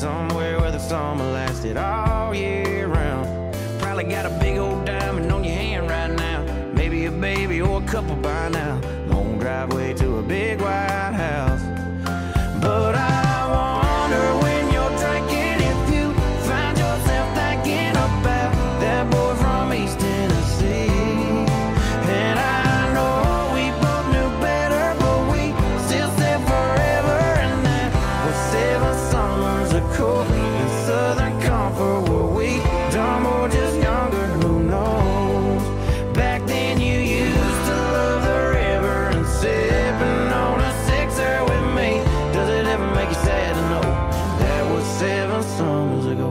somewhere where the summer lasted all year round. Probably got a big old diamond on your hand right now. Maybe a baby or a couple by now. Long driveway to a big white house. But I wonder when you're drinking if you find yourself thinking about that boy from East Tennessee. And I know we both knew better, but we still said forever. And that was 7 summers ago in Southern Comfort. Were we dumb or just younger? Who knows? Back then you used to love the river and sipping on a sixer with me. Does it ever make you sad to know that was 7 summers ago?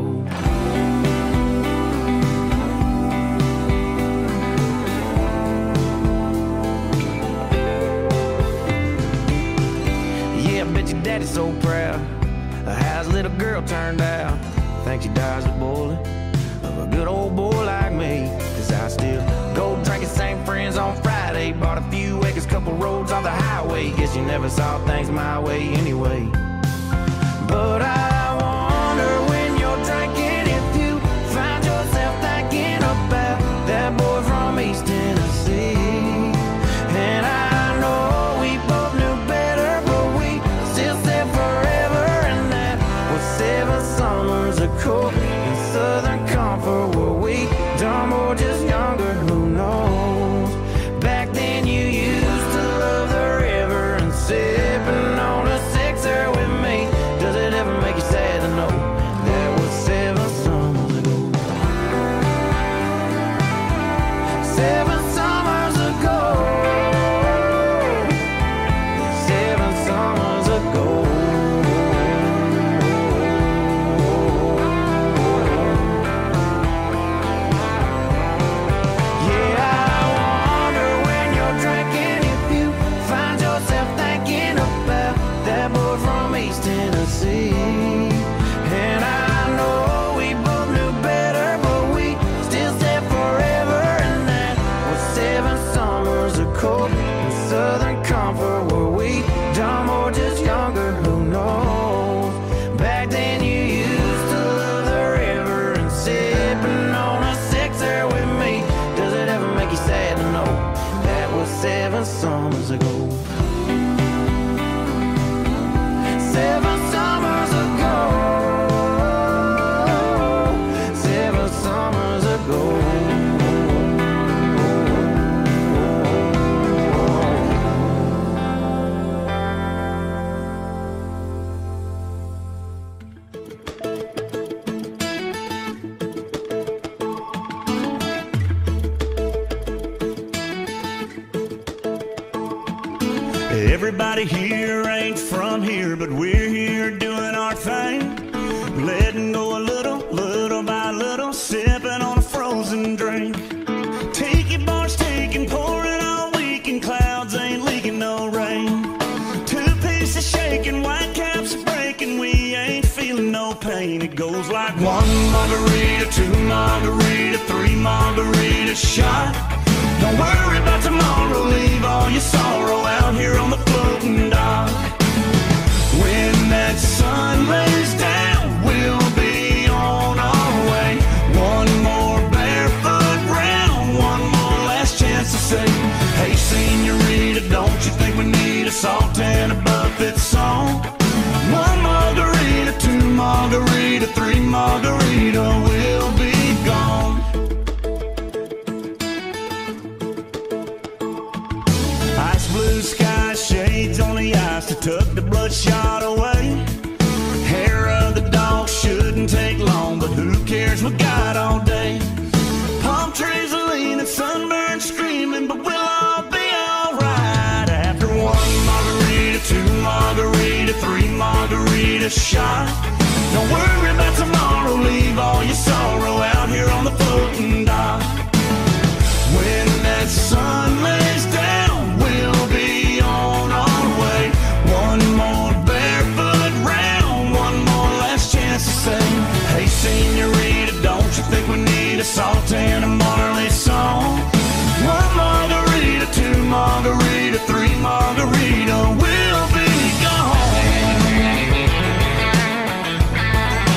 Yeah, I bet your daddy's so proud of how his little girl turned out. Thinks she dies a bullet of a good old boy like me. Cause I still go drinking, same friends on Friday. Bought a few acres, couple roads on the highway. Guess you never saw things my way anyway. But I wonder when you're drinking if you find yourself thinking about that boy from East Tennessee. And I know we both knew better, but we still said forever. And that was 7 summers ago in Southern Comfort. Were we dumb or just younger? Who knows? Back then you used to love the river and sipping on a sixer with me. Does it ever make you sad to know that was 7 summers ago? 7 summers ago. 7 summers ago. Yeah, I wonder when you're drinking if you find yourself thinking about that boy from East Tennessee. And I know we both knew better, but we still said forever. And that was 7 summers ago in Southern Comfort. Were we dumb or just younger? Who knows? Back then you used to love the river and sipping on a sixer with me. Does it ever make you sad to know that was 7 summers ago? 7 summers ago. 7 summers ago. Everybody here ain't from here, but we're here doing our thing. Letting go a little, little by little, sipping on a frozen drink. Tiki bars taking, pouring all week, and clouds ain't leaking no rain. 2 pieces shaking, white caps are breaking, we ain't feeling no pain. It goes like 1 margarita, 2 margarita, 3 margarita shot. Don't worry about tomorrow, leave all your sorrow out here on the floating dock. When that sun lays down, we'll be on our way. 1 more barefoot round, 1 more last chance to say, hey senorita, don't you think we need a salt and a buffet song? 1 margarita, 2 margarita, 3 margarita, we'll be gone. Ice blue sky, shades on the ice to tuck the bloodshot away. Hair of the dog shouldn't take long, but who cares, we got all day. Palm trees are leaning, sunburned screaming, but we'll all be alright. After 1 margarita, 2 margarita, 3 margarita shot. Don't worry about tomorrow, leave all your sorrow out here on the floating dock. When that sun lays down, we'll be on our way. 1 more barefoot round, 1 more last chance to say, hey senorita, don't you think we need a salt and a Marley song? 1 margarita, 2 margarita, 3 margarita, we'll be gone.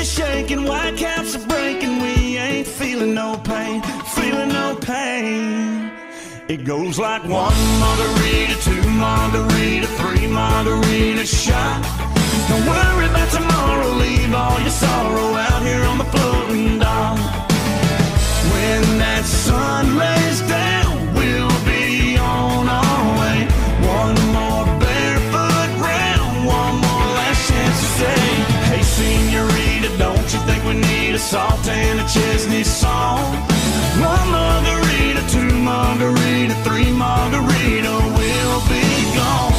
shaking, white caps are breaking. We ain't feeling no pain, feeling no pain. It goes like 1 margarita, 2 margarita, 3 margarita shot. Don't worry about tomorrow, leave all your sorrow out here on the floating dock. When that sun lays down, we'll be on our way. One more barefoot round, one more last chance to say, hey senorita, don't you think we need a salt and a Chesney song? 1 margarita, 2 margarita, 3 margarita, we'll be gone.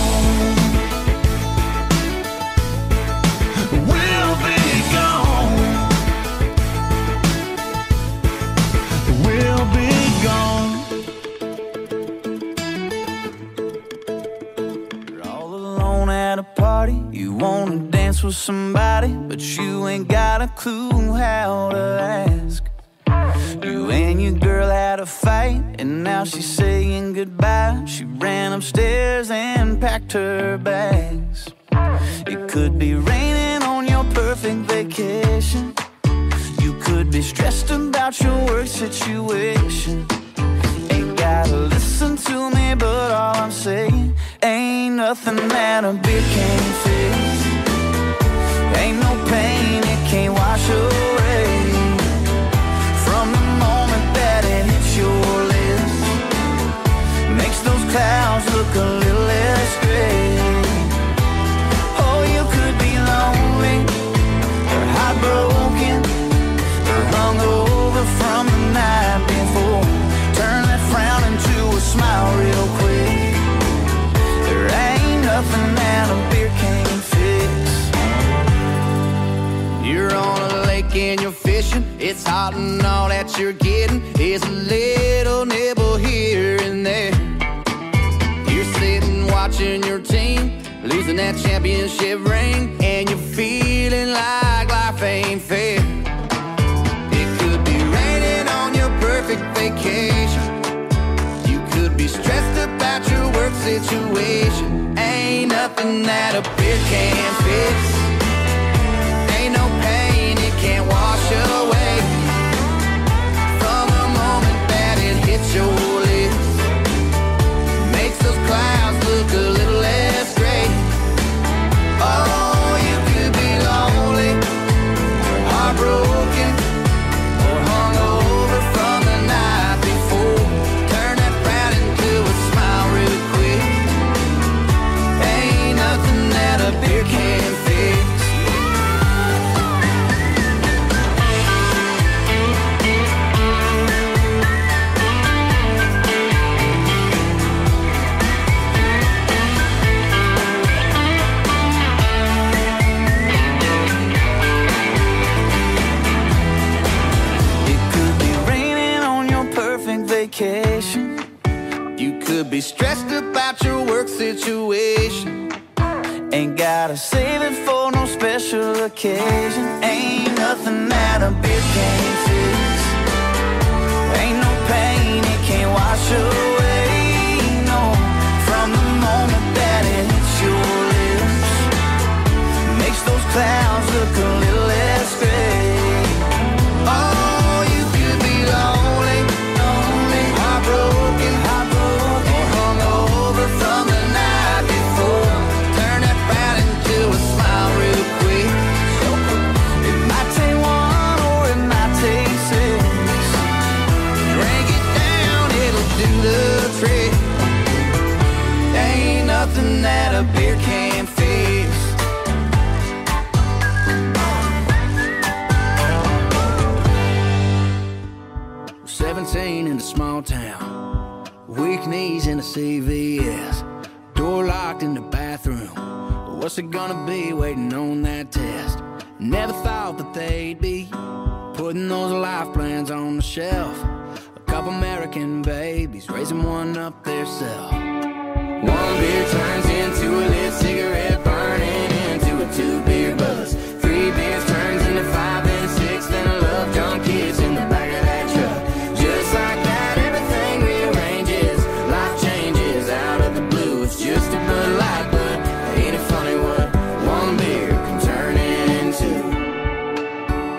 We'll be gone. We'll be gone. You're all alone at a party. You wanna dance with somebody, but you ain't got a clue how to ask. You and your girl had a fight, and now she's saying goodbye. She ran upstairs and packed her bags. It could be raining on your perfect vacation. You could be stressed about your work situation. Ain't gotta listen to me, but all I'm saying, ain't nothing that a beer can't fix. Ain't no pain it can't wash away. From the moment that it hits your lips, makes those clouds look a little less gray. Oh, you could be lonely, or heartbroken, or hungover from the night before. Turn that frown into a smile real quick. There ain't nothing that a beer can't fix. You're on a lake and you're fishing. It's hot and all that you're getting is a little nibble here and there. You're sitting watching your team losing that championship ring, and you're feeling like life ain't fair. It could be raining on your perfect vacation. You could be stressed about your work situation. Ain't nothing that a beer can't fix. Ain't no pain it can't wash away. From the moment that it hits your lips, makes those clouds look a little less gray. Oh, you could be lonely, or heartbroken, or hungover from the night before. Turn that frown into a smile real quick. Ain't nothing that a beer can't fix. Vacation. You could be stressed about your work situation. Ain't gotta save it for no special occasion. Ain't nothing that a beer can't fix. Ain't no pain it can't wash away. No, from the moment that it hits your lips, makes those clouds look a little less gray. Oh, you could be lonely, heartbroken, or hungover from the night before. Turn that frown into a smile real quick. It might take 1 or it might take 6. Drink it down, it'll do the trick. Ain't nothing that a beer can't fix. 17 in a small town, weak knees in a CVS, door locked in the bathroom. What's it gonna be waiting on that test? Never thought that they'd be putting those life plans on the shelf. A couple American babies raising one up theirself. 1 beer turns into a lit cigarette, burning into a 2 beer buzz. 3 beers turns into 5 and 6, then a love drunk kiss in the back of that truck. Just like that, everything rearranges. Life changes out of the blue. It's just a Bud Light, but ain't it funny what 1 beer can turn into?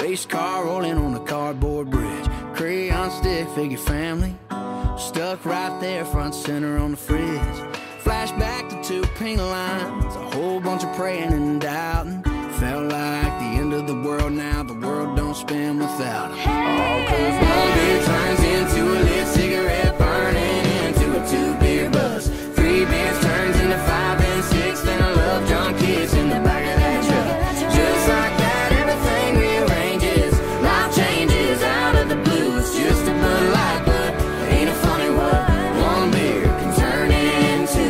Race car rolling on a cardboard bridge. Crayon stick figure family stuck right there front center on the fridge. Flashback to 2 paint lines, a whole bunch of praying and doubting. Felt like the end of the world now, the world don't spin without him. All 'cause one beer turns into a lit cigarette, burning into a 2-beer buzz. 3 beers turns into 5 and 6, then a love drunk kiss in the back of that truck. Just like that, everything rearranges. Life changes out of the blue. It's just a Bud Light, but ain't it funny what one beer can turn into?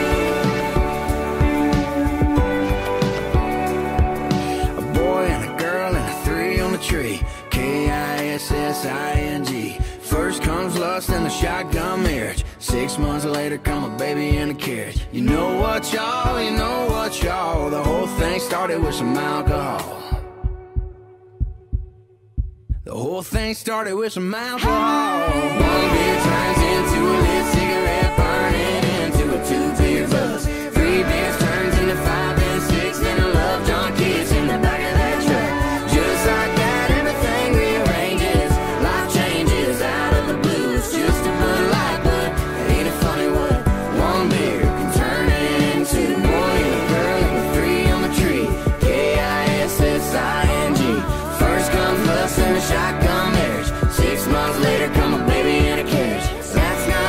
A boy and a girl and a 3 on the tree. Kissing. First comes lust and the shotgun marriage. 6 months later come a baby in a carriage. You know what, y'all, you know what, y'all. The whole thing started with some alcohol. The whole thing started with some alcohol. One beer turns into a lit cigarette, burning into a 2-beer buzz. 3 beers turns into 5 and 6, then a love drunk kiss in the back of that truck. Just like that, everything rearranges. Life changes out of the blue. It's just a Bud Light, but ain't it funny what one beer can turn into? Boy and a girl and a 3 on the tree. Kissing. First comes lust and a shotgun marriage. 6 months later come a baby in a carriage. That's not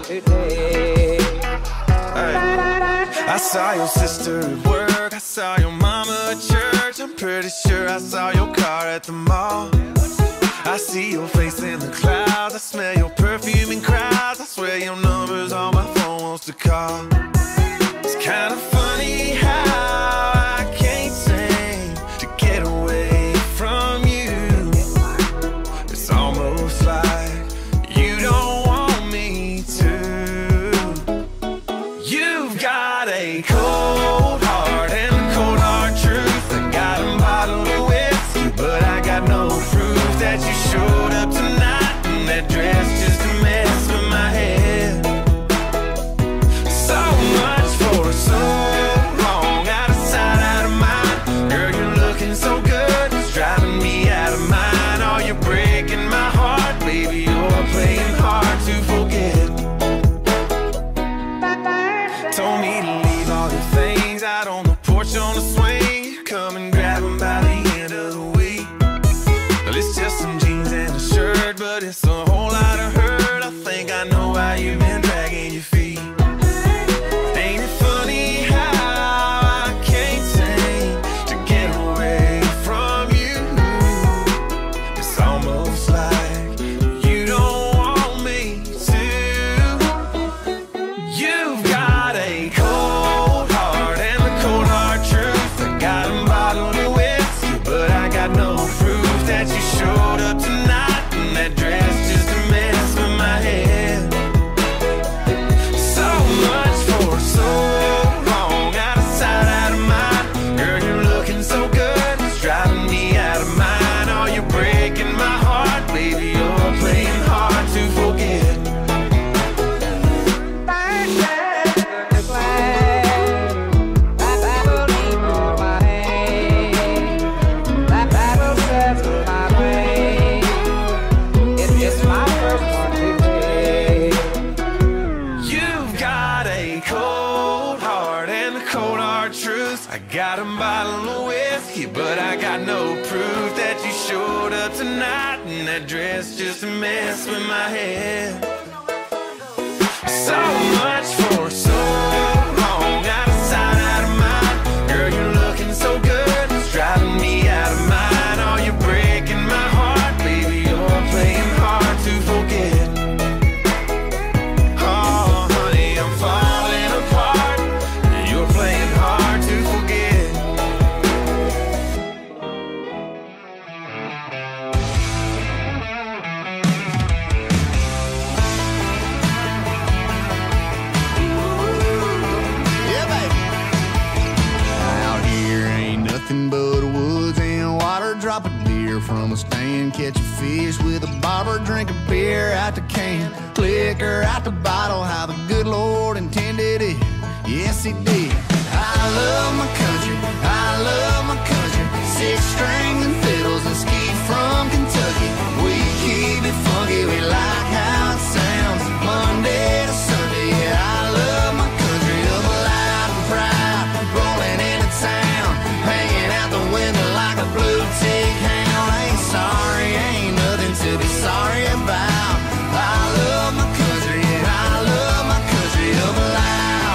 today. I saw your sister at work, I saw your mama at church, I'm pretty sure I saw your car at the mall. I see your face in the clouds, I smell your perfume in crowds, I swear your number's on my phone wants to call. It's kind of funny how I can't seem to get away from you. It's almost like you don't want me to. You've got a cold heart and a cold hard truth. I got a bottle of whiskey, but I got no proof that you showed up tonight in that dress just to mess with my head. So much for so long, out of sight, out of mind. Girl, you're looking so good, it's driving me out of mind. Oh, you're breaking my heart, baby, you're playing hard to forget. Told me to leave all your things out on the porch on the swing. Come and grab them by the end of the week. Well, it's just some jeans and a shirt, but it's a whole lot of hurt. I think I know why you've been dragging your feet. Ain't it funny how I can't seem to get away from you? It's almost like you don't want me to. You've got a cold heart and a cold hard truth. I got a bottle of whiskey, but I got no proof that you showed up tonight in that dress just to mess with my head. So much for so long, out of sight, out of mind. Girl, you're looking so good, it's driving me out of mind. Oh, you're breaking my heart, baby, you're playing hard to forget. You've got a cold heart and a cold hard truth. I got a bottle of whiskey, but I got no proof that you showed up tonight in that dress just to mess with my head. So much for so long, out of sight, out of mind. Girl, you're looking so good, it's driving me out of mind. Oh, you're breaking my heart, baby, you're playing hard to forget. Oh, honey, I'm falling apart, you're playing hard to forget. Yeah, baby. Out here ain't nothing but woods and water. Drop a deer from a stand, catch a fish with a barber, drink a beer out the can, liquor out the bottle. How the good Lord intended it, yes He did. I love my country, I love my country. Six strings and fiddles and ski from Kentucky. We keep it funky, we like how it sounds. Monday to Sunday, yeah, I love my country. Up loud and proud, rolling into town, hanging out the window like a blue tick hound. Ain't sorry, ain't nothing to be sorry about. I love my country, yeah, I love my country. Up loud.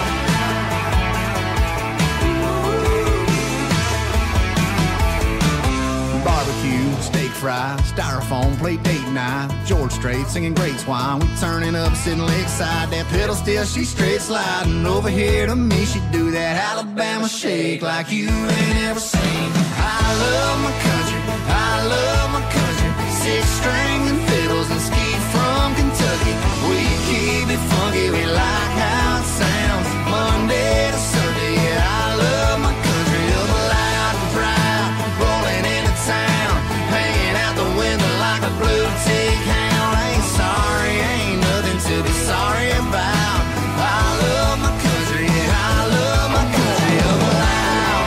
Barbecue, steak fry, styrofoam, plate date night. George Strait singing great swine. We turning up, sitting lakeside. That pedal still, she straight sliding. Over here to me, she do that Alabama shake like you ain't ever seen. I love my country, I love my country. Six strings and fiddles and ski from Kentucky. We keep it funky, we like how it sounds. Monday to Sunday, yeah, I love my country. Up loud and proud, rolling into town, hanging out the window like a blue tick hound. Ain't sorry, ain't nothing to be sorry about. I love my country, yeah, I love my country. Up loud.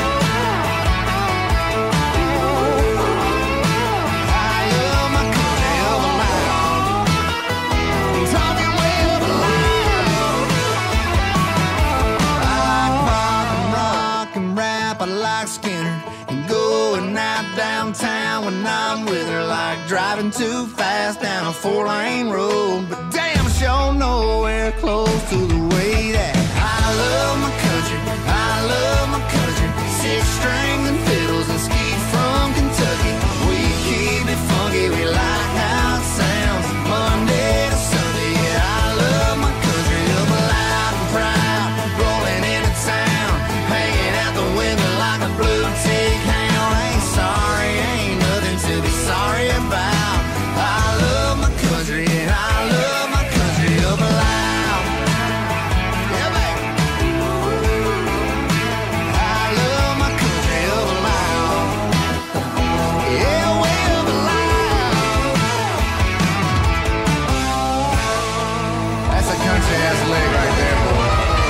I love my country. Up loud. Talking way up loud. I like pop and rock and rap, I like Skinner. And going out downtown when I'm with her, like driving too fast down a 4-lane road. But damn, sure know where nowhere close to the way that I love my country. I love my country. Six strings and fiddles and skeet from Kentucky. We keep it funky, we like how it sounds. Monday to Sunday, yeah, I love my country. Up loud and proud, rolling into town, hanging out the window like a blue tick hound. Ain't sorry, ain't nothing to be sorry about. I love my country and I love my country up loud. Yeah, baby. I love my country up loud. Yeah, way up loud. That's a country ass leg right there, boy.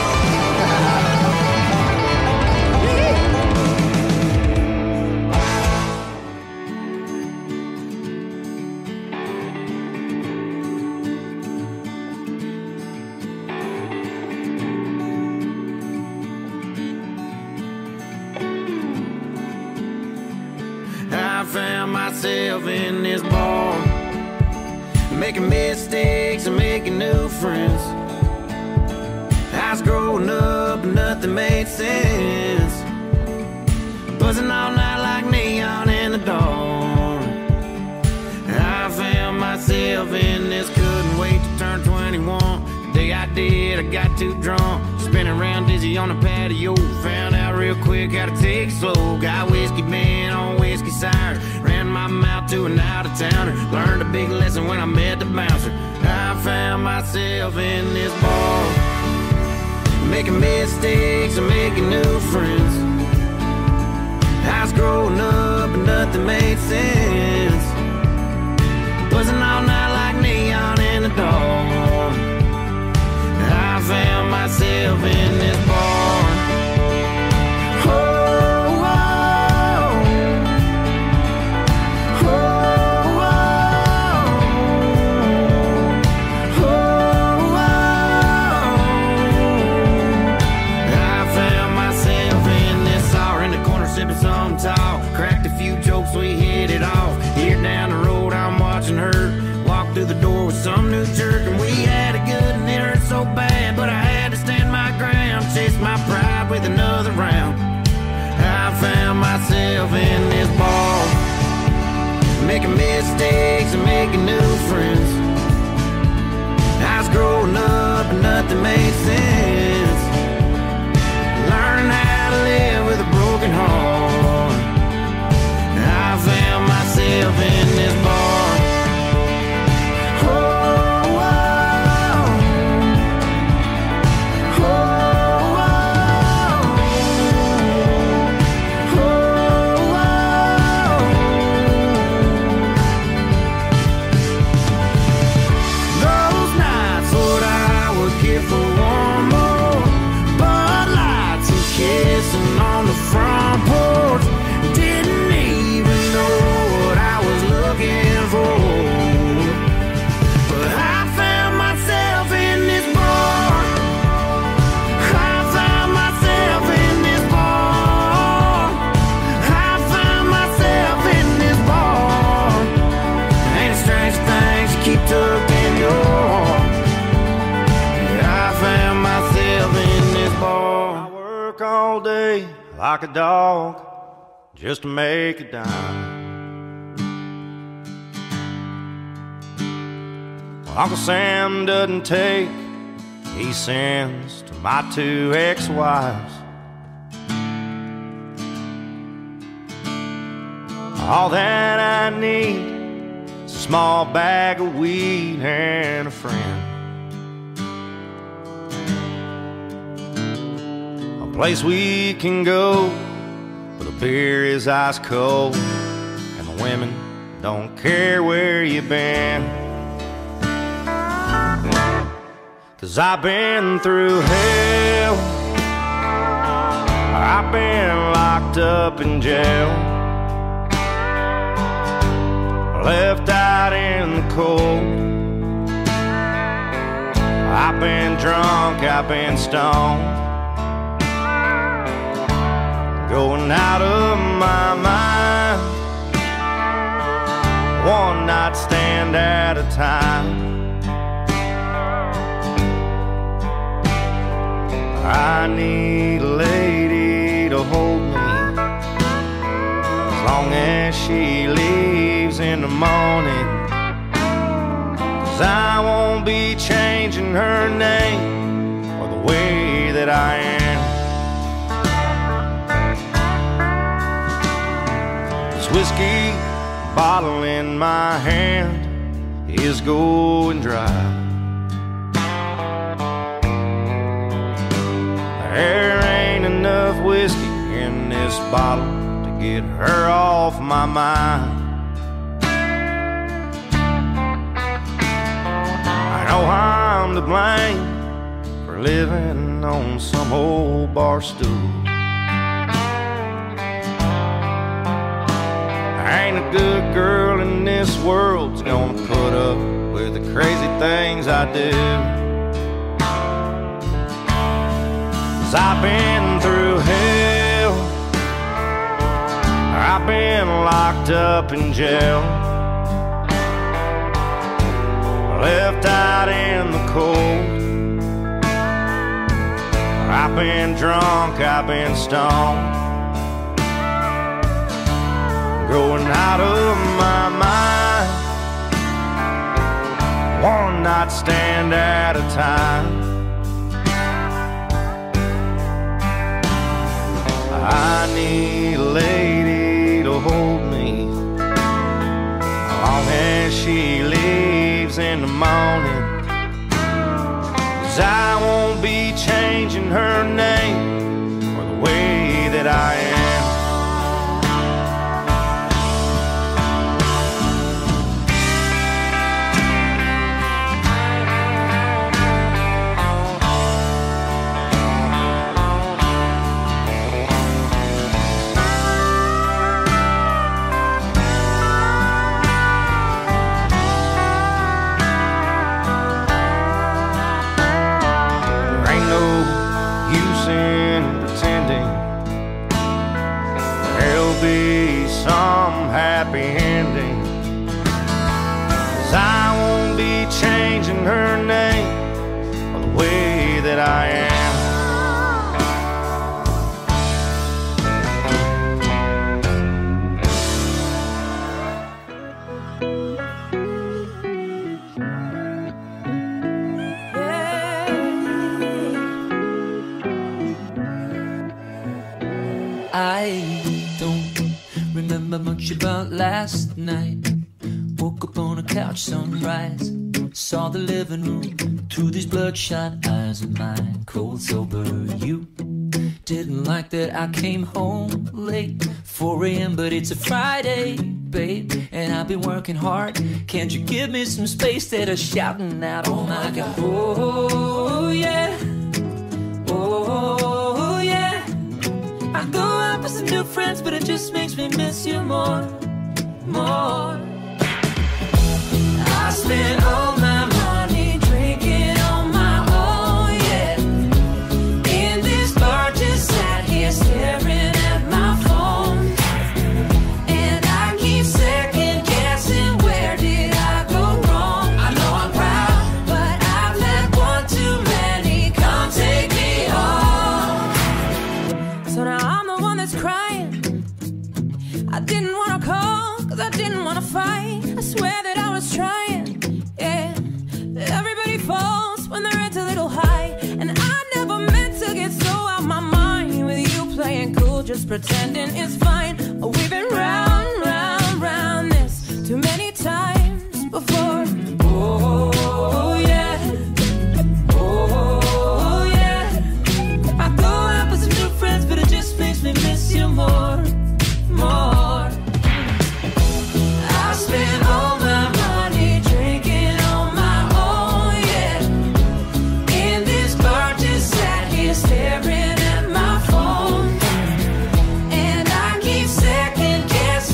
I found myself in this bar, making mistakes and making new friends. I was growing up and nothing made sense, buzzing all night like neon in the dark. I found myself in this, couldn't wait to turn 21. The day I did, I got too drunk, spinning around dizzy on the patio. Found out real quick how to take it slow. Got whiskey man on whiskey sires, ran my mouth to an out-of-towner. Learned a big lesson when I met the bouncer. I found myself in this bar, making mistakes and making new friends. I was growing up and nothing made sense, buzzing all night like neon in the dark. I found myself in this bar. Oh, oh, oh, oh, oh, oh. I found myself in this hour in the corner sipping some tall. Cracked a few jokes, we hit it off. Here down the road, I'm watching her walk through the door with some new jerk, and we had it good and it hurt so bad, but I had to stand my ground, chase my pride with another round. I found myself in this bar, making mistakes and making new friends. I was growing up and nothing made sense, learning how to live with a broken heart. I found myself in this bar. Front porch, didn't even know what I was looking for, but I found myself in this bar. I found myself in this bar. I found myself in this bar. Ain't the strange things you keep tucked in your heart. I found myself in this bar. I work all day like a dog, just to make a dime. Uncle Sam doesn't take, he sends to my 2 ex-wives. All that I need is a small bag of weed and a friend, a place we can go where the beer is ice cold and the women don't care where you've been. 'Cause I've been through hell, I've been locked up in jail, left out in the cold. I've been drunk, I've been stoned, going out of my mind, one night stand at a time. I need a lady to hold me as long as she leaves in the morning, 'cause I won't be changing her name or the way that I am. This whiskey bottle in my hand is going dry. There ain't enough whiskey in this bottle to get her off my mind. I know I'm to blame for living on some old bar stool. There ain't a good girl in this world's gonna put up with the crazy things I do. I've been through hell, I've been locked up in jail, left out in the cold. I've been drunk, I've been stoned, going out of my mind, one night stand at a time. I need a lady to hold me as long as she leaves in the morning, 'cause I won't be changing her name or the way that I am. Some happy ending, 'cause I won't be changing her name or the way that I am. I don't remember much about last night. Woke up on a couch, sunrise, saw the living room through these bloodshot eyes of mine. Cold sober, you didn't like that I came home late, 4 a.m. but it's a Friday, babe, and I've been working hard. Can't you give me some space? Instead of shouting out, oh my God, oh yeah, oh yeah. I go out with some new friends, but it just makes me miss you more, more. I spend all my money drinking on my own, yeah. In this bar, just sat here staring at my phone, and I keep second guessing, where did I go wrong? I know I'm proud, but I've let one too many come take me home. So now I'm the one that's crying. I didn't want to call, 'cause I didn't want to fight. I swear that I was trying, yeah. Everybody falls when their head's a little high, and I never meant to get so out my mind with you playing cool, just pretending it's fine. We've been round, round, round this too many times before. Oh yeah, oh yeah. I go out with some new friends, but it just makes me miss you more, more. I spend all my money drinking on my own, yeah. In this bar, just sat here staring at my phone, and I keep second guessing.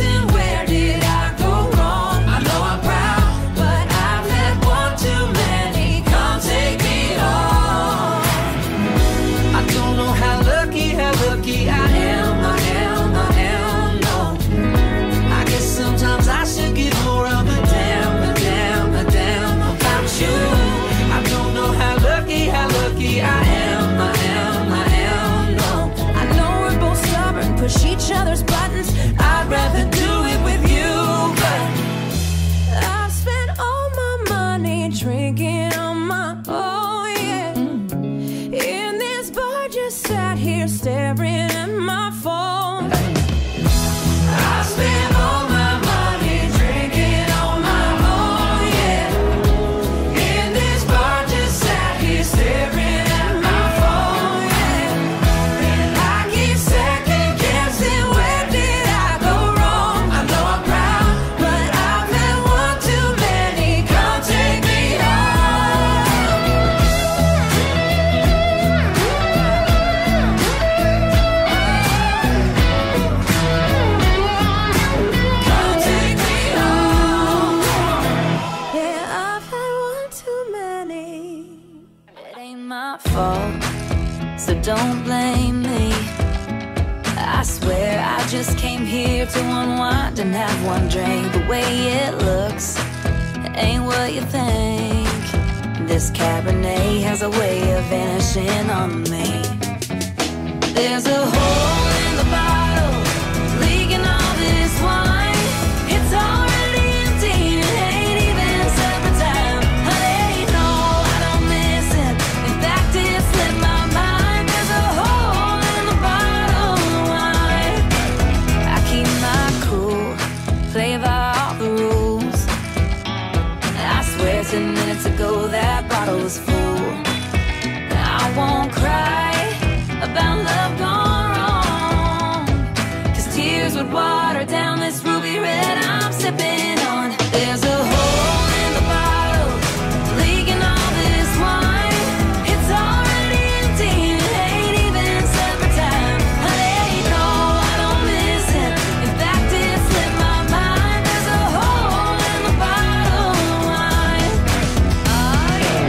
my fault, so don't blame me. I swear I just came here to unwind and have one drink. The way it looks ain't what you think. This Cabernet has a way of vanishing on me. There's a hole in the bottle, leaking all this wine. It's already empty, it ain't even supper time. Honey, no, I don't miss it. In fact, it slipped my mind. There's a hole in the bottle of wine. I keep my cool, play by all the rules. I swear 10 minutes ago that bottle was full. I won't cry about love gone wrong, 'cause tears would water down this ruby red I'm sipping on. There's a hole in the bottle, leaking all this wine. It's already empty, it ain't even supper time. Honey, no, I don't miss it. In fact, it slipped my mind. There's a hole in the bottle of wine. Oh, yeah.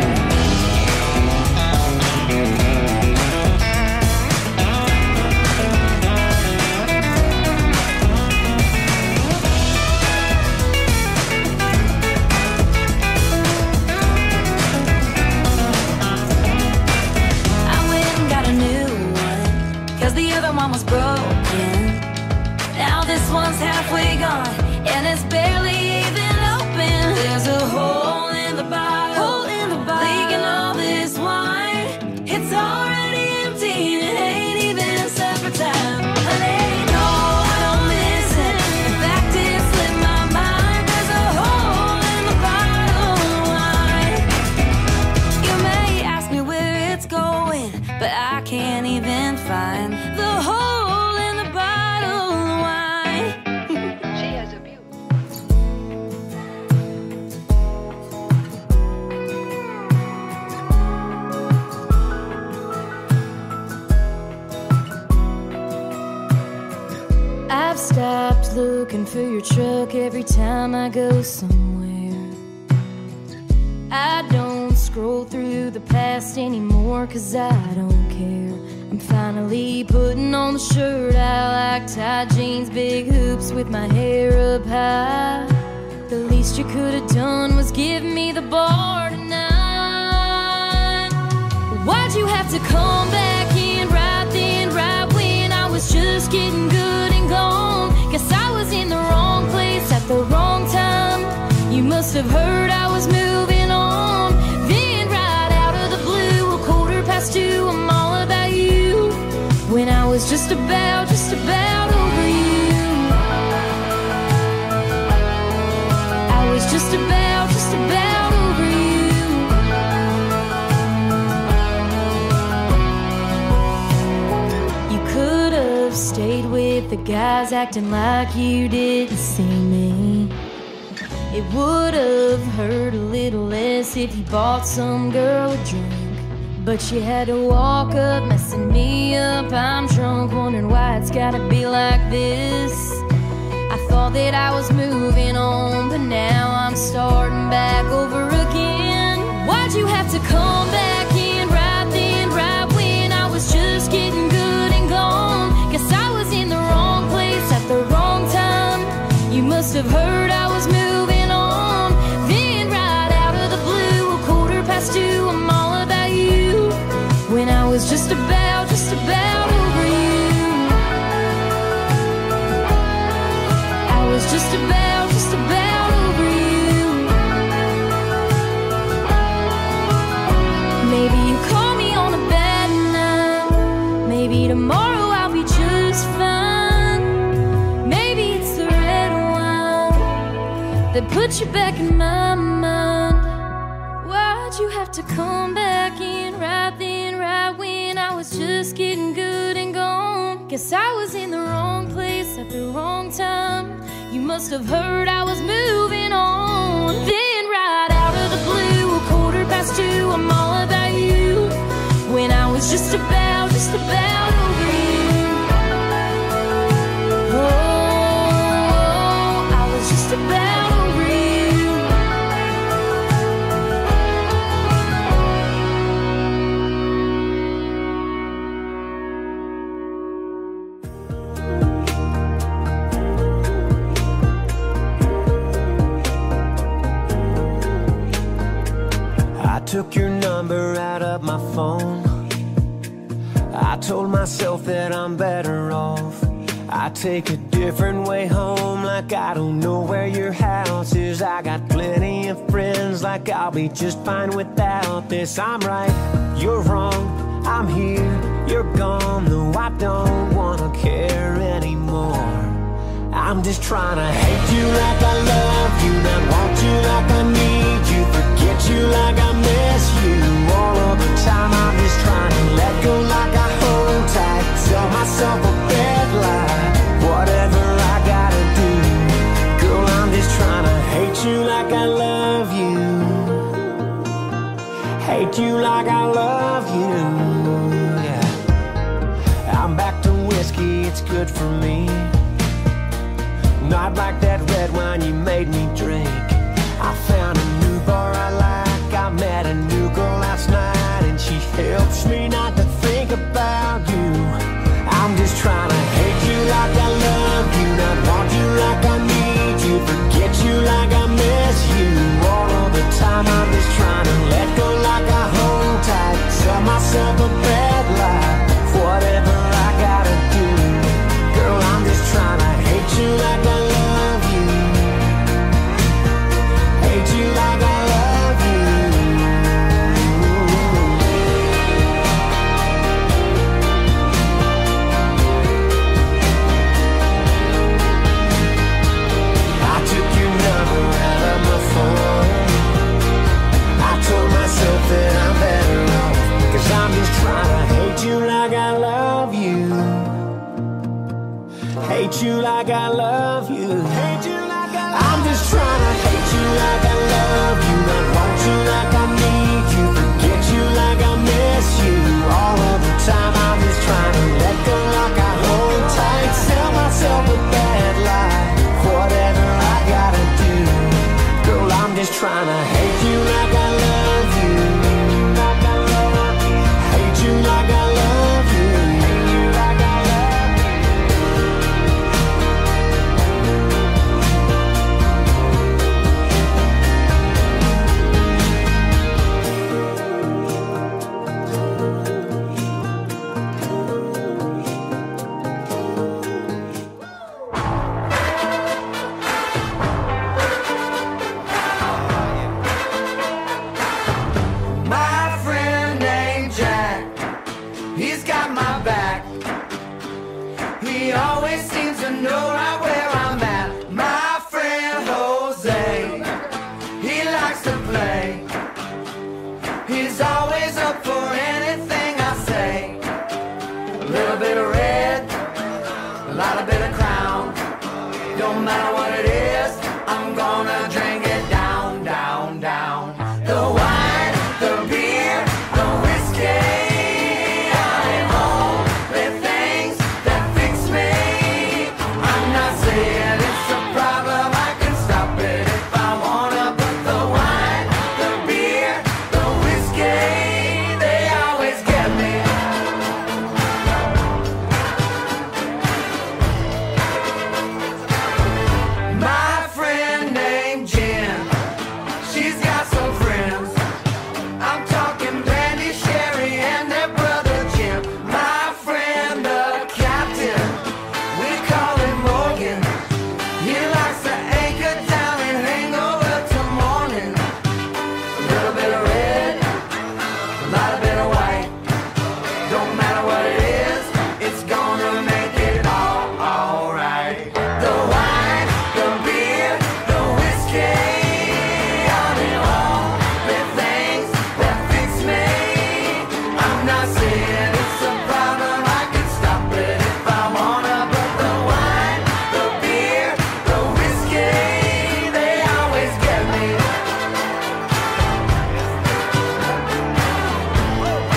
I went and got a new one, 'cause the other one was broken. Now this one's halfway gone, and it's barely even open. There's a hole in the bottle, leaking all this wine. It's already empty, it ain't even supper time. Honey, no, I don't miss it. In fact, it slipped my mind. There's a hole in the bottle of wine. You may ask me where it's going, but I can't even find the hole in the bottle of wine. She has a view. I've stopped looking for your truck every time I go somewhere. I don't scroll through the past anymore, 'cause I don't care. I'm finally putting on the shirt I like, tight jeans, big hoops with my hair up high. The least you could have done was give me the bar tonight. Why'd you have to come back in right then, right when I was just getting good and gone? Guess I was in the wrong place at the wrong time. You must have heard I was moving on. Then right out of the blue, 2:15, I'm all about you, when I was just about over you. I was just about over you. You could have stayed with the guys acting like you didn't see me. It would have hurt a little less if you bought some girl a drink, but you had to walk up messing me up. I'm drunk, wondering why it's gotta be like this. I thought that I was moving on, but now I'm starting back over again. Why'd you have to come back in right then, right when I was just getting good and gone? Guess I was in the wrong place at the wrong time. You must have heard I was moving on. Then right out of the blue, 2:15, I'm all about you, when I was just about over you. I was just about over you. Maybe you call me on a bad night. Maybe tomorrow I'll be just fine. Maybe it's the red wine that put you back in my mind. Why'd you have to come back in right then, right when I was just getting good and gone? Guess I was in the wrong place at the wrong time. You must have heard I was moving on. Then right out of the blue, 2:15, I'm all about you, when I was just about over you. Oh, I was just about over you. out of my phone. I told myself that I'm better off. I take a different way home, like I don't know where your house is. I got plenty of friends, like I'll be just fine without this. I'm right, you're wrong, I'm here, you're gone. Though I don't wanna care anymore. I'm just trying to hate you like I love you, not want you like I need you, forget you like I miss you all of the time. I'm just trying to let go like I hold tight, tell myself a bad lie, whatever I gotta do. Girl, I'm just trying to hate you like I love you, hate you like I love you, yeah. I'm back to whiskey, it's good for me. Not like that red wine you made me drink. I found a new bar I like. I met a new girl last night, and she helps me not to think about you. I'm just trying to hate you like I love you, not want you like I need you, forget you like I miss you all of the time. I'm just trying to let go like I hold tight, tell myself a bad lie, whatever I gotta do. Girl, I'm just trying to hate you like I love you, hate you like I love you. I took your number out of my phone. I told myself that I'm better off, 'cause I'm just trying to hate you like I love you, hate you like I love you, hate you like I love you. I'm just trying to hate you like I love you, not want you like I need you, forget you like I miss you all of the time. I'm just trying to let go like I hold tight, tell myself a bad lie, whatever I gotta do. Girl, I'm just trying to hate you like I love you, hate you like I love you, hate you like I love you. My friend named Jack, he's got my back. He always seems to know right where I'm at. My friend Jose, he likes to play. He's always up for anything I say. A little bit of red, a lot of bit of crown. Don't matter what it is, I'm gonna drink it down, down, down. The wine, the beer, the whiskey, all the only things that fix me. I'm not saying it's a problem, I can stop it if I wanna, but the wine, the beer, the whiskey, they always get me. My friend named Jen, she's got some friends. I'm talking Brandy, Sherry, and their brother Jim. My friend the captain, we call him Morgan. He likes to anchor down and hang over till morning. A little bit of red, a lot of bit of white. Don't matter what it is, it's gonna make it all alright. The wine, the beer, the whiskey, all the only things that fix me. I'm not saying it's a problem, I can stop it if I wanna, but the wine, the beer, the whiskey, they always get me.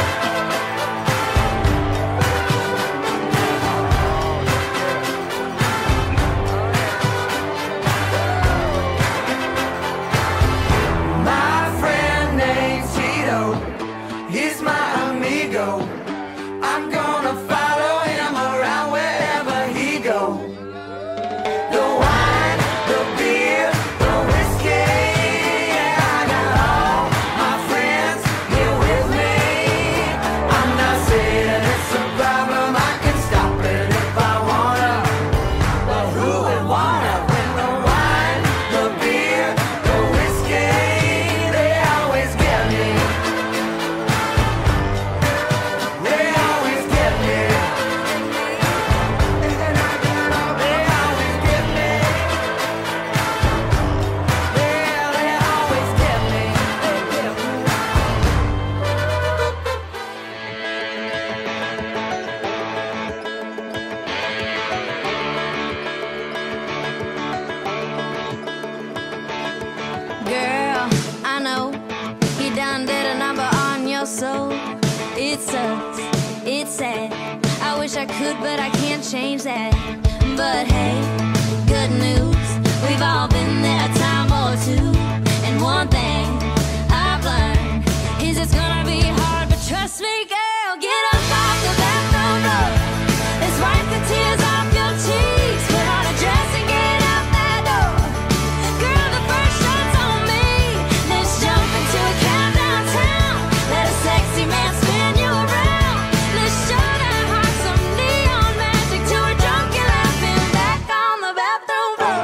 It sucks, it's sad. I wish I could, but I can't change that. But hey, good news, we've all been there a time or two. And one thing I've learned is it's gonna be hard, but trust me, girl, get up off the bathroom floor. Let's wipe the tears off your cheeks. Put on a dress and get out that door. Girl, the first shot's on me. Let's jump into a cab downtown. Let a sexy man spin you around. Let's show that heart some neon magic till we're drunk and laughing back on the bathroom floor.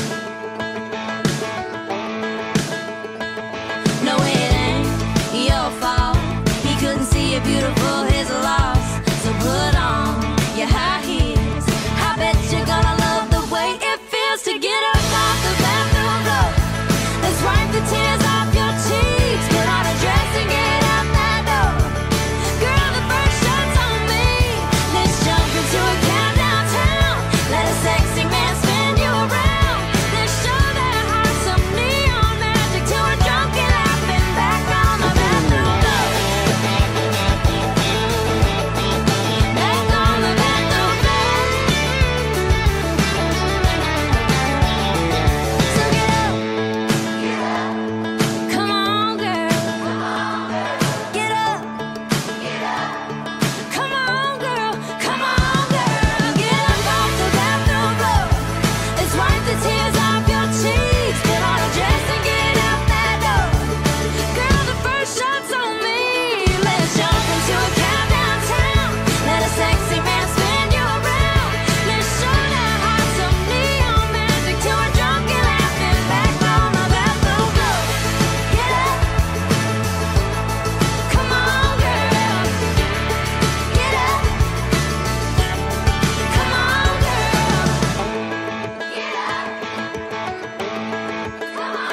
No, it ain't your fault. He couldn't see you beautiful, his loss. So put on your high heels. I bet you're gonna love the way it feels to get up off the bathroom floor. Let's wipe the tears off your cheeks. Put on a dress and get out that door. Girl, the first shot's on me. Let's jump into a cab downtown. Let a sexy man spin you around. Let's show that heart some neon magic till we're drunk and laughing back on the bathroom floor. Back on the bathroom floor. So get up. Come on, girl. Get up. Come on, girl. Come on, girl. Get up off the bathroom floor. Let's wipe the tears off your cheeks. Put on a dress and get out that door. Girl, the first shot's on me. Let's jump into a cab downtown. Let a sexy man spin you around. Let's show that heart some neon magic till we're drunk and laughing back on the bathroom floor. Get up. Come on, girl. Get up. Come on, girl. Get up. Come on,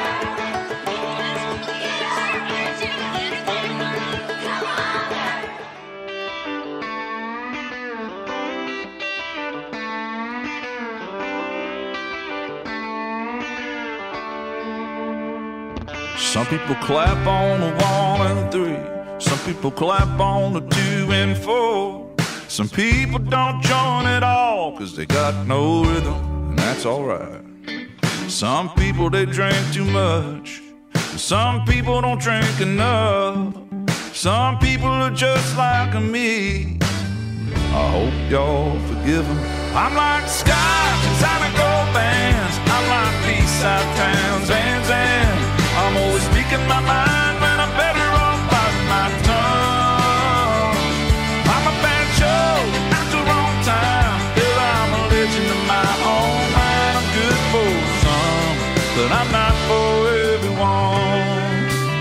Some people clap on the 1 and 3. Some people clap on the 2 and 4. Some people don't join at all, cause they got no rhythm, and that's alright. Some people, they drink too much. Some people don't drink enough. Some people are just like me. I hope y'all forgive them. I'm like Scott and Sonic Gold bands. I'm like B-side towns, Van Zandt. I'm always speaking my mind when I'm better off biting my tongue. I'm a bad show at the wrong time. Still I'm a legend in my own mind. I'm good for some, but I'm not for everyone.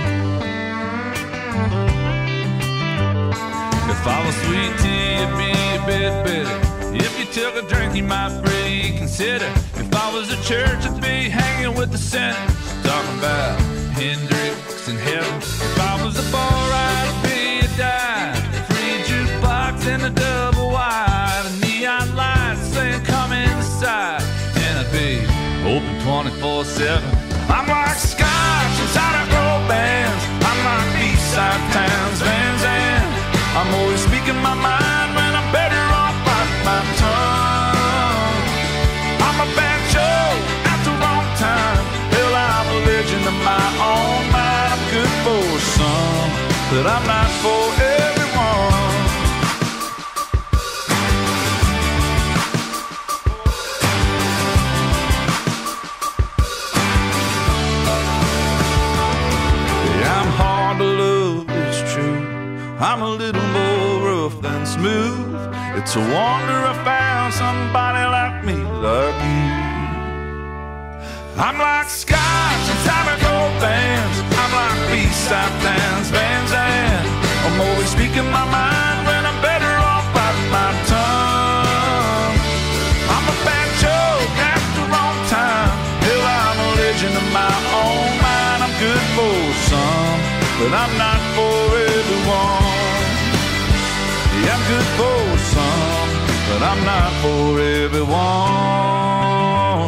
If I was sweet tea, it'd be a bit bitter. If you took a drink, you might reconsider. If I was a church, I'd be hanging with the sinners, talking about Hendrix in heaven. If I was a bar, I'd be a dive. Free jukebox and a double wide. A neon light saying come inside. And I'd be open 24/7. I'm like Scotch inside a gold bands. I'm like B-side towns, Van Zandt. I'm always speaking my mind when I'm better off biting my tongue. I'm a bad show at the wrong time. Hell, I'm a legend of my own mind. I'm good for some, but I'm not for everyone. Yeah, I'm hard to love, it's true. I'm a little more rough than smooth. It's a wonder I found somebody like me, like you. I'm like Scotch and Sonic Gold bands. I'm like B-side towns, Van Zandt. I'm always speaking my mind when I'm better off biting my tongue. I'm a bad joke at the wrong time. Hell, I'm a legend of my own mind. I'm good for some, but I'm not for everyone. Yeah, I'm good for some, but I'm not for everyone.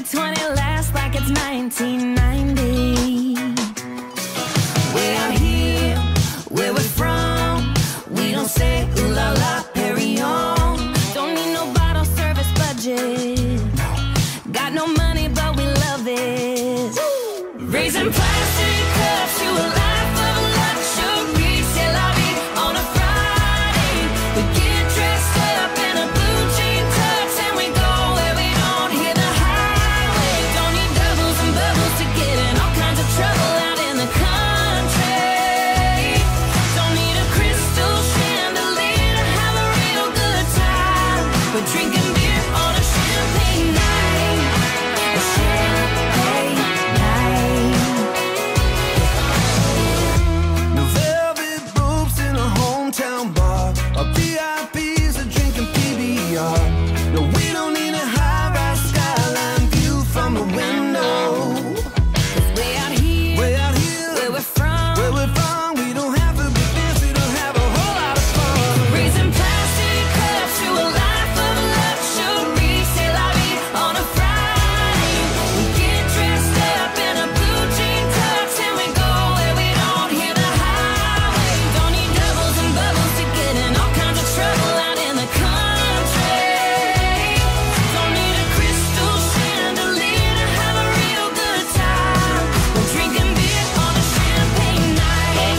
2020 last like it's 1990. Way out here, where we're from, we don't say ooh la la, Perry on. Don't need no bottle service budget. Got no money, but we love this. Raising plastic cups to a life of luxury. C'est la vie on a Friday. We get dressed up in a blue jean tux and we go where we don't hear the highway. Don't need doubles and bubbles to get in all kinds of trouble out in the country. Don't need a crystal chandelier to have a real good time. We're drinking beer on a champagne night. A champagne night. No velvet ropes in a hometown bar. Our VIPs are drinking PBR. No, we don't need a high-rise skyline view from the window. Way out here, where we're from, we don't have to be fancy to have a whole lot of fun. raising plastic cups to a life of luxury. C'est la vie on a Friday. We get dressed up in a blue jean tux and we go where we don't hear the highway. Don't need doubles and bubbles to get in all kinds of trouble out in the country. Don't need a crystal chandelier to have a real good time. We're drinking beer on a champagne night.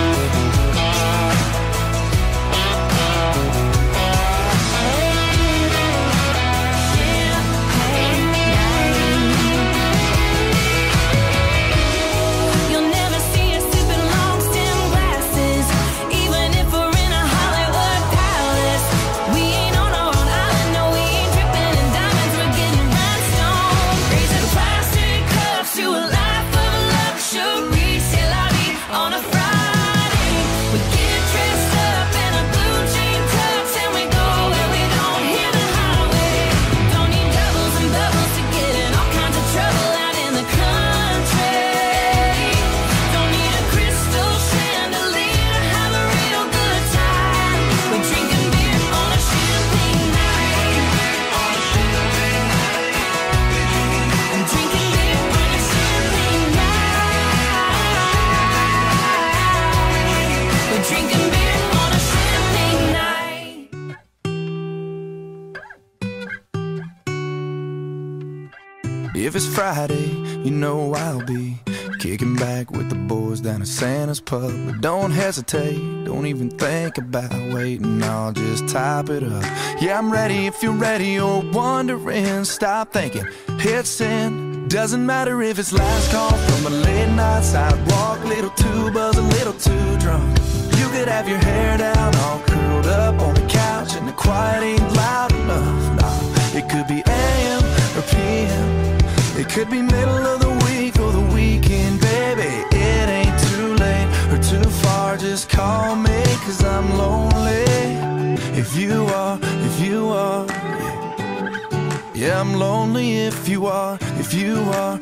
You'll never see us sipping long stem glasses, even if we're in a Hollywood palace. We ain't on our own island, no, we ain't dripping in diamonds, we're getting rhinestones. Raising plastic cups to a life of luxury. C'est la vie on a Friday. We get dressed up in a blue jean tux and we go where we don't hear the highway. Don't need doubles and bubbles to get in all kinds of trouble out in the country. Don't need a crystal chandelier to have a real good time. We're drinking beer on a champagne night. I'm drinking beer on a champagne night. We're drinking beer on a champagne night. If it's Friday, you know I'll be kicking back with the boys down at Santa's pub. But don't hesitate, don't even think about waiting, I'll just type it up. Yeah, I'm ready if you're ready, you're wondering. Stop thinking, hit send. Doesn't matter if it's last call from a late night sidewalk, little too buzzed, a little too drunk. You could have your hair down, all curled up on the couch, and the quiet ain't loud enough. Nah, it could be AM or PM. It could be middle of the week or the weekend, baby. It ain't too late or too far, just call me, cause I'm lonely. If you are, yeah, I'm lonely if you are, yeah.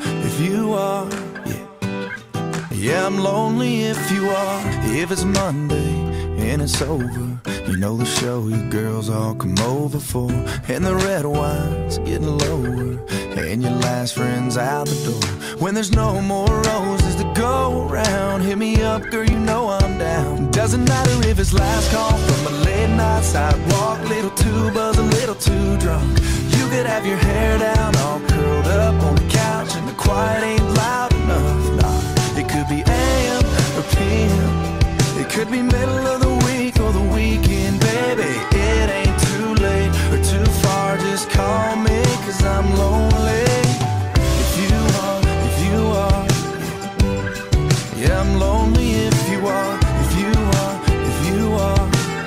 Yeah, I'm lonely if you are. If it's Monday and it's over, you know the show you girls all come over for, and the red wine's getting lower, and your last friend's out the door. When there's no more roses to go around, hit me up, girl, you know I'm down. Doesn't matter if it's last call from a late night sidewalk, little too buzzed, a little too drunk. You could have your hair down, all curled up on the couch, and the quiet ain't loud enough. Nah, it could be AM or PM. It could be middle of the week or the weekend, baby. It ain't too late or too far, just call me, cause I'm lonely. If you are, yeah, I'm lonely if you are, if you are.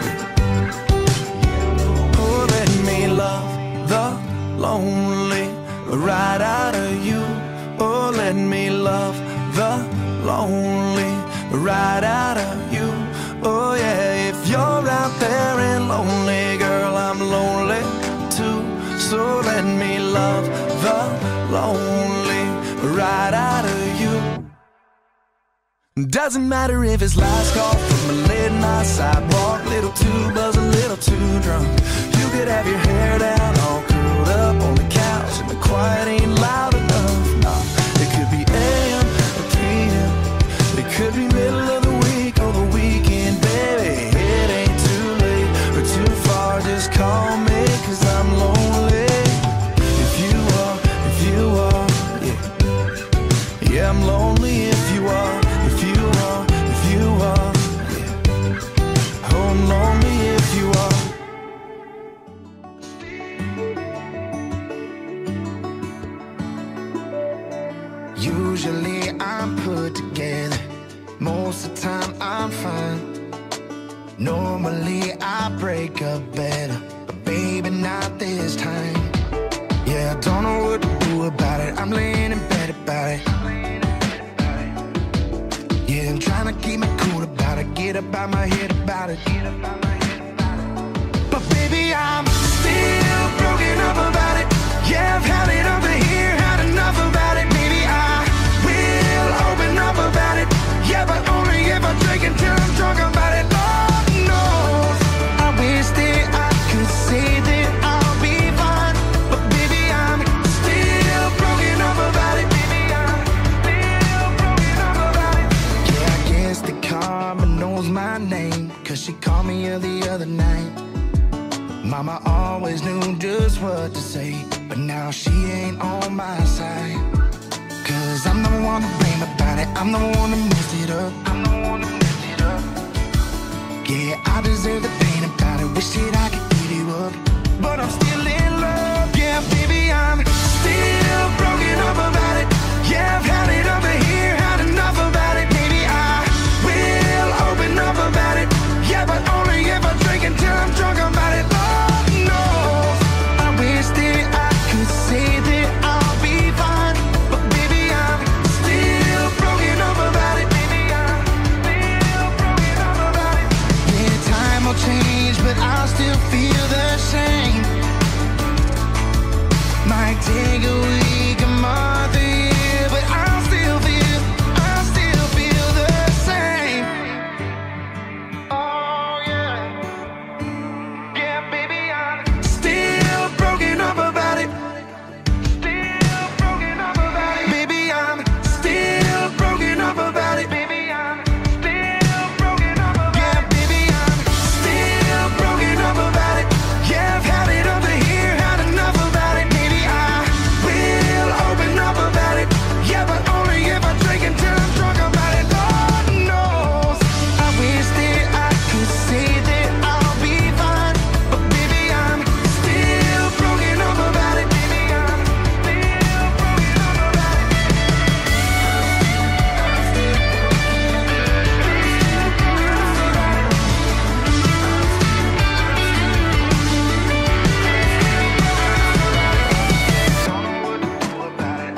Oh, let me love the lonely right out of you. Oh, let me love the lonely right out of you. Oh yeah, if you're out there and lonely, girl, I'm lonely too. So let me love the lonely right out of you. Doesn't matter if it's last call from a late night sidewalk, little too buzzed, a little too drunk. You could have your hair down, all curled up on the couch, and the quiet ain't loud Normally I break up better, but baby, not this time. Yeah, I don't know what to do about it. I'm laying in bed about it. Yeah, I'm trying to keep me cool about it. Get up out my head about it. But baby, I'm still broken up about it. Yeah, I've had it over here, had enough about it. Maybe I will open up about it. Yeah, but only if I drink until I'm drunk about it. Lord knows I wish that I could say that I'll be fine, but baby, I'm still broken up about it. Baby, I'm still broken up about it. Yeah, I guess the karma knows my name, 'cause she called me the other night. Mama always knew just what to say, but now she ain't on my side. 'Cause I'm the one to blame about it. I'm the one that messed it up. I'm the one that messed it up. Yeah, I deserve the pain about it. Wish that I could eat you up, but I'm still in love. Yeah, baby, I'm still broken up about it. Yeah, I've had it over here, had enough about it. Maybe I will open up about it. Yeah, but only if I drink until I'm drunk about it. Lord knows I wish that I could say that I'll be fine, but baby, I'm still broken up about it. Baby, I'm still broken up about it. Yeah, time will change, but I'll still feel the same. Might take a week, a month, a year, but I'll still feel the same. Oh yeah, yeah, baby, I'm still broken up about it. Still broken up about it. Baby, I'm still broken up about it. Baby, I'm still broken up about it. Yeah, baby, I'm still broken up about it. Yeah, I've had it over here, had enough about it. Maybe I will open up about it. Yeah, but only if I drink until I'm drunk about it. Lord knows I wish that I could say that I'll be fine, but baby, I'm still broken up about it. Baby, I'm still broken up about it. Don't know what to do about it.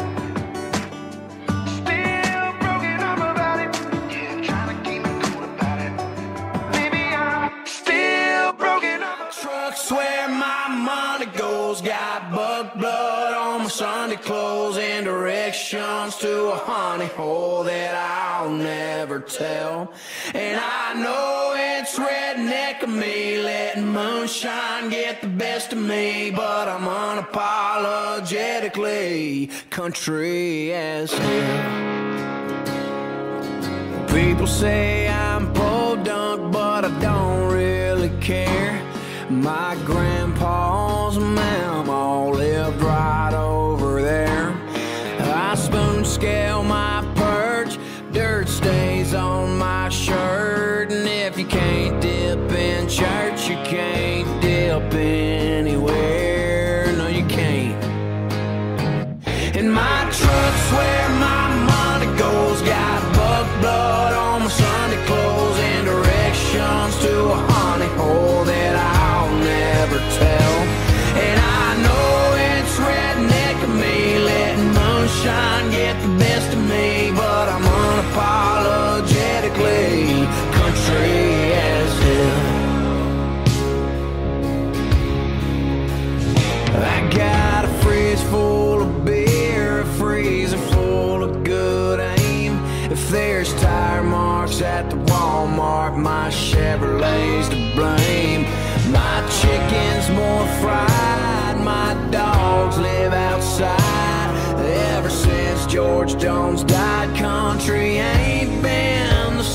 Still broken up about it. Yeah, trying to keep me cool about it. Baby, I'm still broken up. Trucks where my money goes, got buck blood on my Sunday clothes and directions to a honey hole that I'll never tell. And I know it's redneck of me, letting moonshine get the best of me, but I'm unapologetically country as hell. People say I'm podunk, but I don't really care. My grandpa's mama lived right over there. I spoon scale my perch, dirt stays on my shirt, and if you can't dip in church, you can't dip anywhere. No, you can't. And my truck's where my money goes, got buck blood on my Sunday clothes and directions to a honey hole that I'll never tell. And I know it's redneck of me, letting moonshine get the best of me, but I'm unapologetically country as hell. I got a fridge full of beer, a freezer full of good aim. If there's tire marks at the Walmart, my Chevrolet's to blame. My chicken's more fried, my dogs live outside. Ever since George Jones died, country ain't been the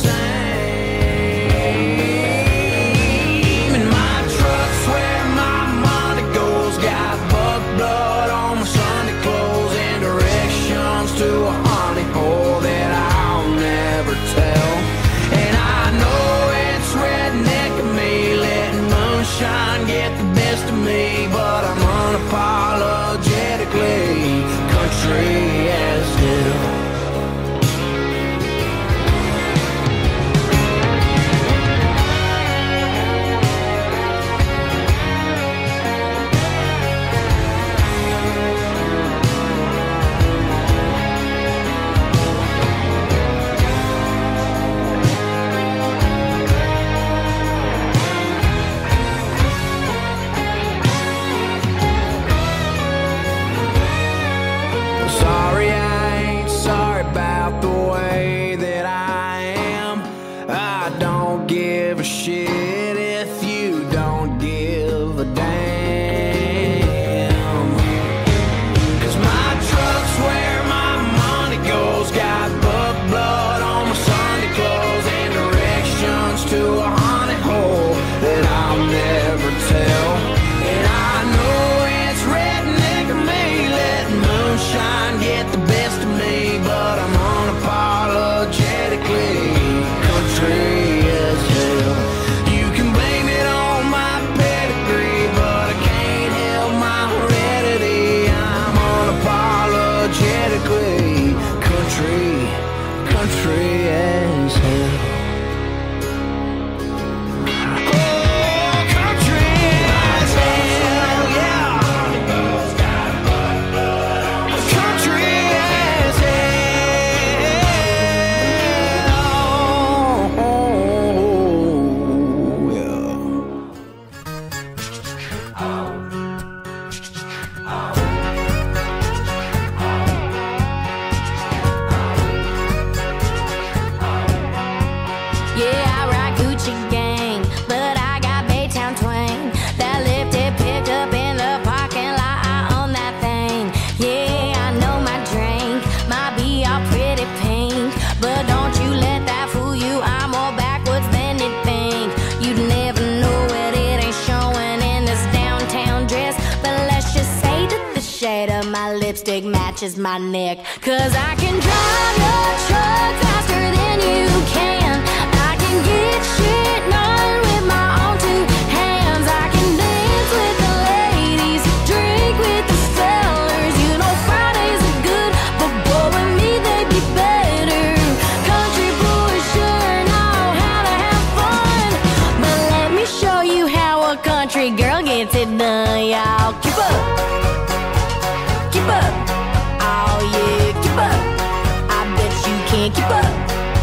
same. And my truck's where my money goes, got buck blood on my Sunday clothes and directions to a honey hole that I'll never tell. And I know it's redneck of me, letting moonshine get the best of me, but I'm unapologetically country as hell. matches my neck. Cause I can drive your truck faster than you can. I can get shit done with my own two hands. I can dance with the ladies, drink with the fellas. You know Fridays are good, but boy, with me they'd be better. Country boys sure know how to have fun, but let me show you how a country girl gets it done, y'all. Keep up, keep up, oh yeah, keep up. I bet you can't keep up.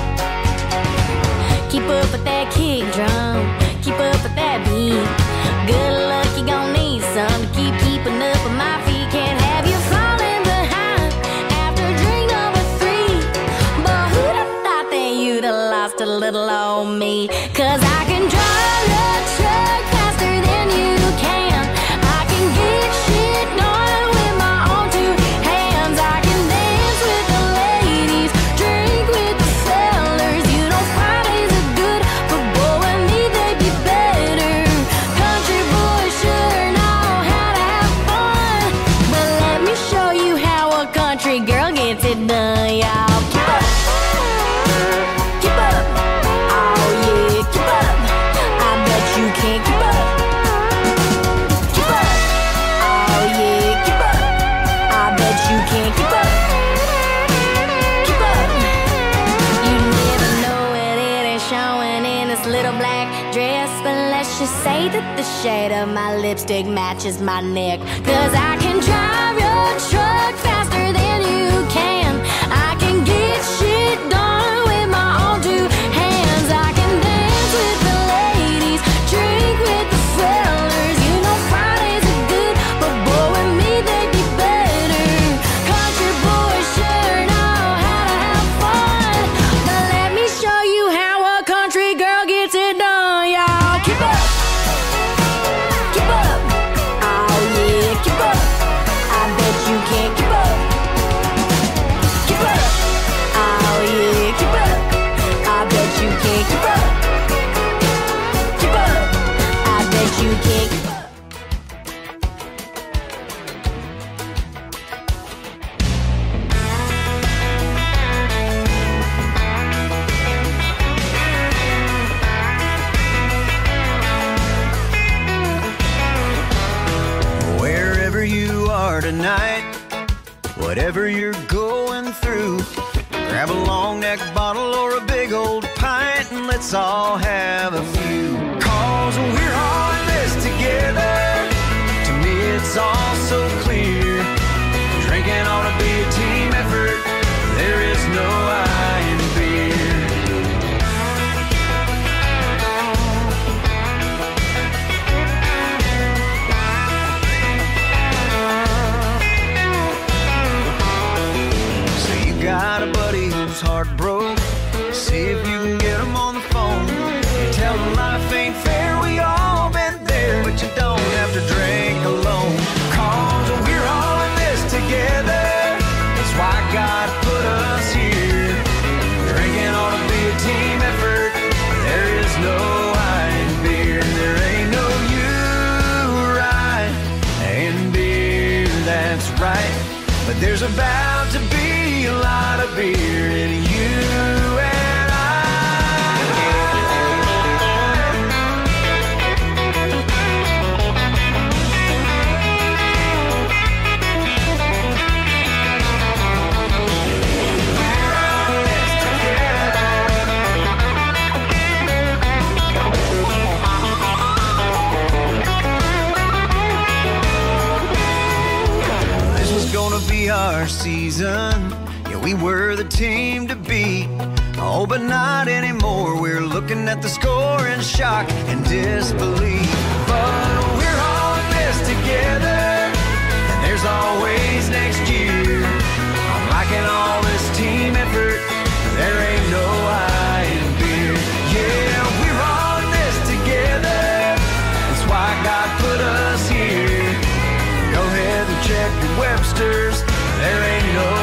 Keep up with that kick drum, keep up with that beat. Good luck, you gon' need some to keep keeping up with my feet. Can't have you falling behind after drink number 3. But who'd have thought that you'd have lost a little on me? Cause I can drive the truck faster than you can. I can get shit done with my own two hands. I can dance with the ladies, drink with the fellas. You know Fridays are good, but boy, with me they'd be better. Country boys sure know how to have fun, but let me show you how a country girl gets it done, y'all. Keep up, keep up, oh yeah, keep up. I bet you can't keep up. Keep up, oh yeah, keep up. I bet you can't keep up. Keep up. You never know it, it ain't showing in this little black dress, but let's just say that the shade of my lipstick matches my neck. Cause I can drive your truck faster than you can. I can get shit done with my own two hands. I can dance with the ladies, drink with the fellas. You know Fridays are good, but boy, with me they'd be better. Country boys sure know how to have fun, but let me show you how a country girl gets it done, y'all. Keep up, keep up, oh yeah, keep up. I bet you can't keep up. Keep up, oh yeah, keep up. I bet you can't keep up. Keep up, I bet you can't keep up. Wherever you are tonight, whatever you're going through, grab a long neck bottle or a big old pint and let's all have a few. Cause we're all in this together. To me it's all so clear. Drinking ought to be a team effort. There is no I in beer. So you got a buddy who's heart broke. See if you can get him on the phone. You tell him life ain't fair, we all been there, but you don't have to drink alone. Cause we're all in this together. That's why God put us here. Drinking ought to be a team effort. There is no I in beer. There ain't no you right in beer, that's right. But there's about to be a lot of beer in you and I. This was gonna be our season. Yeah, we were the team to beat. Oh, but not anymore. We're looking at the score in shock and disbelief. But we're all in this together, and there's always next year. I'm liking all this team effort. There ain't no I in beer. Yeah, we're all in this together. That's why God put us here. Go ahead and check your Webster's. There ain't no